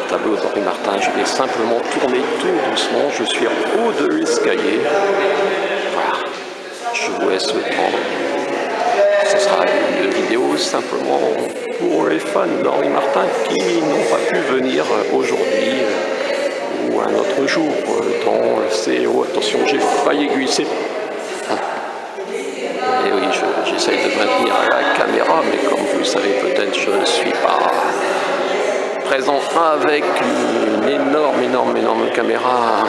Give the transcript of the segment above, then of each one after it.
tableaux d'Henri Martin. Je vais simplement tourner tout doucement. Je suis en haut de l'escalier. Voilà. Je vous laisse le temps. Ce sera une vidéo simplement pour les fans d'Henri Martin qui n'ont pas pu venir aujourd'hui ou un autre jour dans ces... Oh, attention, j'ai failli glisser. Et oui, j'essaye de maintenir la caméra, mais comme vous le savez peut-être, je ne suis pas présent avec une énorme caméra.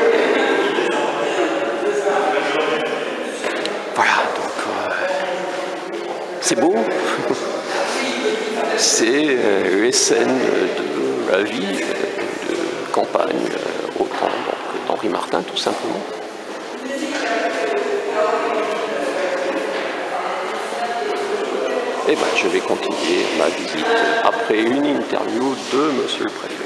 Voilà, donc c'est beau. C'est les scènes de la vie de campagne au temps d'Henri Martin, tout simplement. Et bien, je vais continuer ma visite après une interview de Monsieur le Préfet.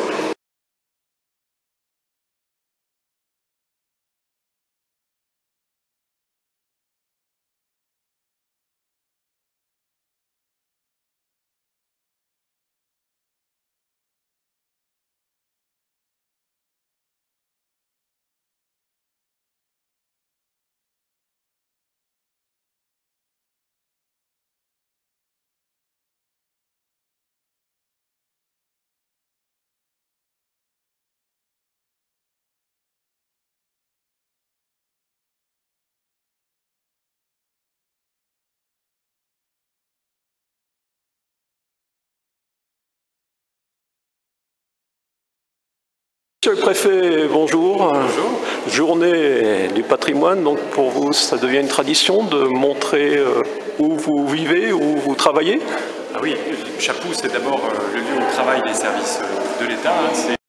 Monsieur le Préfet, bonjour. Bonjour. Journée du patrimoine, donc pour vous, ça devient une tradition de montrer où vous vivez, où vous travaillez? Ah oui, Chapoux, c'est d'abord le lieu où travaillent les services de l'État.